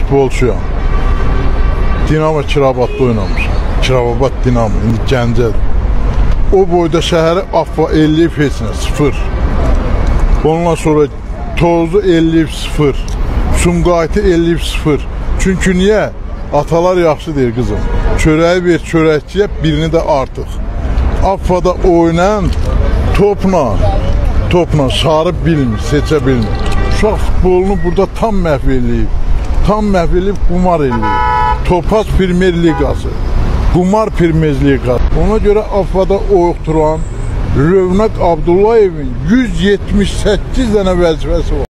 futbolçuyam. Dinamo Kirabatda oynamışam. Kirabat Dinamo, indi Gəncədir. O boyda şəhəri affa 50 fesinə 0. Ondan sonra tozu 50 0. Sumqayıtı 50 0. Çünki niyə? Atalar yaxşı deyir qızım. Çörəyi ver çörəkçiyə, birini də artıq. Affada oynayan topla sarı bilmir, seçə bilmir. Uşaq futbolunu burada tam məhv eləyib. Tam məhv eləyib, qumar eləyib. Topaz Premier Liqası, qumar Premier Liqası. Ona görə Affada oyuqduran Rövnaq Abdullayevin 178 dənə vəzifəsi var.